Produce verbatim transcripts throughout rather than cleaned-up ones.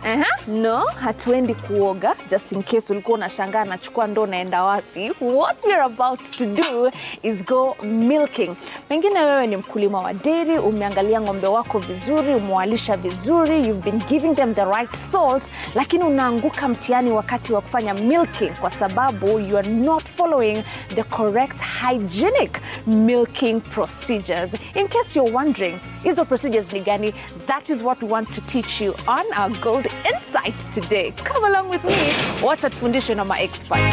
Uh-huh. No, hatuendi kuoga. Just in case ulikuwa unashangaa nachukua ndoo naenda wapi. What we're about to do is go milking. Pengine wewe ni mkulima wa dairy, umeangalia ng'ombe wako vizuri, umewalisha vizuri, you've been giving them the right salt, lakini unaanguka mtihani wakati wa kufanya milking kwa sababu you are not following the correct hygienic milking procedures. In case you're wondering, hizo procedures ni gani? That is what we want to teach you on our Gold Insight today. Come along with me. Wacha tufundishwe na ma-expert.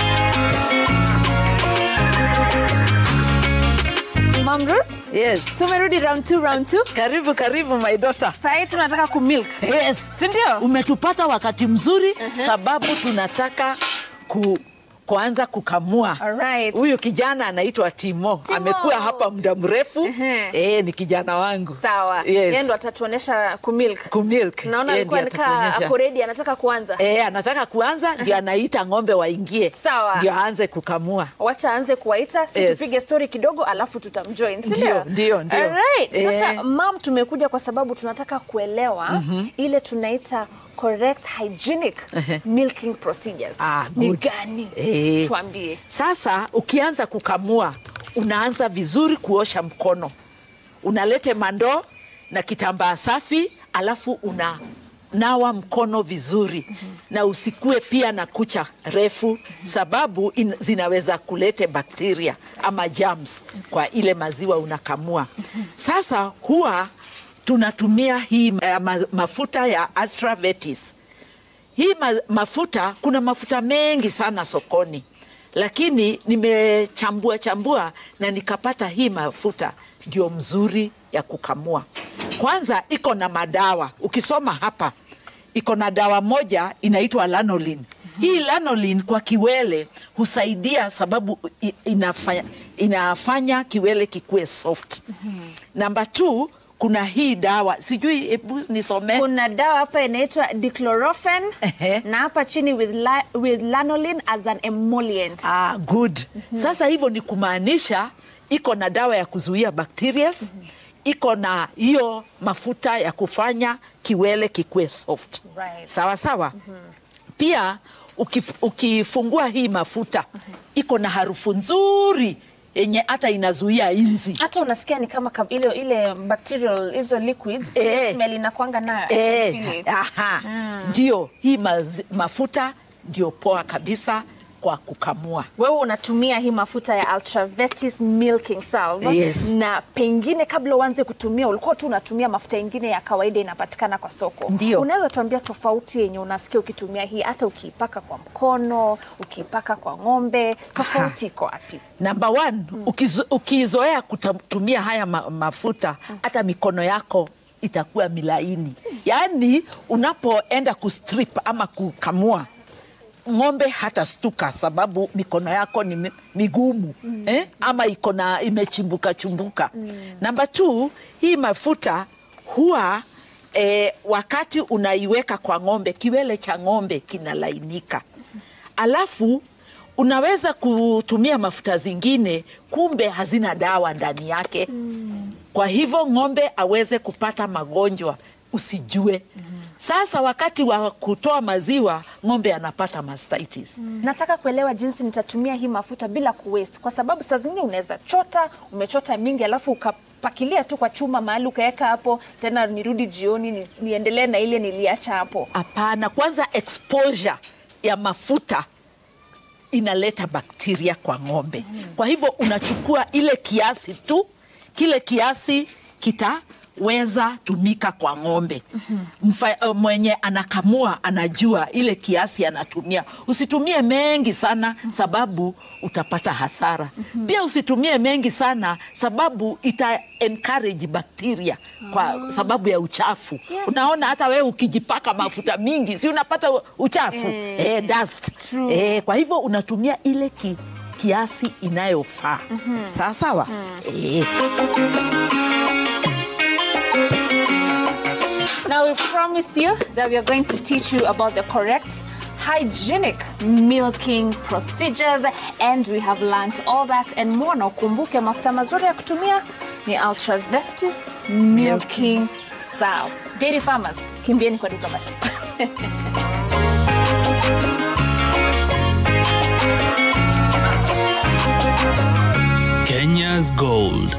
Mom Ruth? Yes. Tumerudi round two, round two. Karibu, karibu my daughter. Sasa tunataka kumilk. Yes. Si ndio? Umetupata wakati mzuri Uh -huh. sababu tunataka ku kuanza kukamua. Alright. Huyu kijana anaitwa Timo. Timo. Amekuwa hapa muda mrefu. Uh -huh. Eh, ni kijana wangu. Sawa. Yes. Yeye ndo atatuonesha kumilk. Kumilk. Naona alikuwa nika ako ready anataka kuanza. Eh, anataka kuanza ndio anaita ng'ombe waingie. Sawa. Ndio aanze kukamua. Wacha aanze kuwaita, si Yes. tupige story kidogo alafu tutamjoin. Si Ndio, ndio, ndio. Alright. Sasa Eh. mom, tumekuja kwa sababu tunataka kuelewa mm -hmm. ile tunaita correct hygienic milking procedures. Ah, ni good. gani? Eh. Tuambie. Sasa ukianza kukamua, unaanza vizuri kuosha mkono. Unalete mandoo na kitambaa safi, alafu una nawa mkono vizuri. Mm -hmm. Na usikue pia na kucha refu, mm -hmm. sababu in, zinaweza kulete bakteria ama germs kwa ile maziwa unakamua. Mm -hmm. Sasa huwa tunatumia hii uh, ma, mafuta ya Ultra Vetis. Hii ma, mafuta, kuna mafuta mengi sana sokoni, lakini nimechambua chambua na nikapata hii mafuta ndio mzuri ya kukamua. Kwanza iko na madawa. Ukisoma hapa, iko na dawa moja inaitwa lanolin. Mm-hmm. Hii lanolin kwa kiwele husaidia sababu inafanya, inafanya kiwele kikue soft. Mm-hmm. Namba two, kuna hii dawa, sijui hebu nisome. Kuna dawa hapa inaitwa diclorofen na hapa chini with, la, with lanolin as an emollient. Ah, good. Mm-hmm. Sasa hivyo ni kumaanisha iko na dawa ya kuzuia bacteria, mm-hmm. iko na hiyo mafuta ya kufanya kiwele kikue soft. Right. Sawa sawa. Mm-hmm. Pia ukif, ukifungua hii mafuta, mm-hmm. iko na harufu nzuri yenye hata inazuia inzi. Hata unasikia ni kama ile ile bacterial hizo liquids eh, smell inakuanga nayo. Eh, aha. Mm. Ndio hii maz, mafuta ndio poa kabisa kwa kukamua. Wewe unatumia hii mafuta ya Ultra Vetis milking salve. Yes. Na pengine kabla uanze kutumia ulikuwa tu unatumia mafuta mengine ya kawaida inapatikana kwa soko. Ndio. Unaweza tuambia tofauti yenye unasikia ukitumia hii, hata ukiipaka kwa mkono, ukiipaka kwa ng'ombe, tofauti iko wapi? Number one, hmm. ukizo, ukizoea kutumia haya ma, mafuta, hmm. hata mikono yako itakuwa milaini. Yaani unapoenda kustrip ama kukamua, ng'ombe hata stuka sababu mikono yako ni migumu. Mm. Eh? Ama iko na imechimbuka chumbuka. Mm. Namba two, hii mafuta huwa eh, wakati unaiweka kwa ng'ombe, kiwele cha ng'ombe kinalainika. Mm. Alafu unaweza kutumia mafuta zingine kumbe hazina dawa ndani yake. Mm. Kwa hivyo ng'ombe aweze kupata magonjwa usijue. Mm. Sasa wakati wa kutoa maziwa, ng'ombe anapata mastitis. Mm. Nataka kuelewa jinsi nitatumia hii mafuta bila kuwaste, kwa sababu saa zingine unaweza chota, umechota mingi alafu ukapakilia tu kwa chuma mahali ukaweka hapo, tena nirudi jioni ni, niendelee na ile niliacha hapo. Hapana, kwanza exposure ya mafuta inaleta bakteria kwa ng'ombe. Mm. Kwa hivyo unachukua ile kiasi tu, kile kiasi kita weza tumika kwa ng'ombe. Mm-hmm. Mfa, mwenye anakamua anajua ile kiasi anatumia. Usitumie mengi sana sababu utapata hasara. Mm-hmm. Pia usitumie mengi sana sababu ita encourage bacteria kwa oh. sababu ya uchafu. Yes. Unaona hata wewe ukijipaka mafuta mingi si unapata uchafu. Eh, eh dust. Eh, kwa hivyo unatumia ile ki, kiasi inayofaa. Mm-hmm. Sawa sawa? Mm. Eh. Now we promised you that we are going to teach you about the correct hygienic milking procedures, and we have learned all that and more. Na ukumbuke mafuta mazuri ya kutumia ni Ultravetis Milking Sow. Dairy farmers, kimbieni kwa duka basi. Kenya's Gold.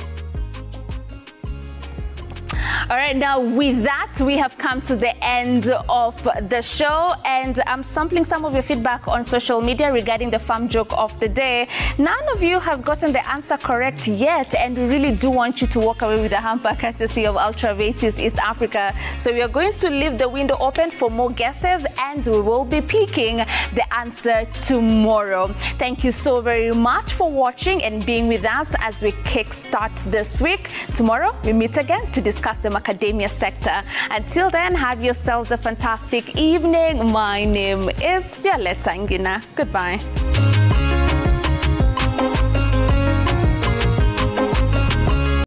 All right, now with that, we have come to the end of the show, and I'm sampling some of your feedback on social media regarding the farm joke of the day. None of you has gotten the answer correct yet, and we really do want you to walk away with a hamper courtesy of Ultravetis East Africa. So we are going to leave the window open for more guesses, and we will be picking the answer tomorrow. Thank you so very much for watching and being with us as we kickstart this week. Tomorrow, we meet again to discuss the academia sector. Until then, have yourselves a fantastic evening. My name is Violetta Ngina. Goodbye.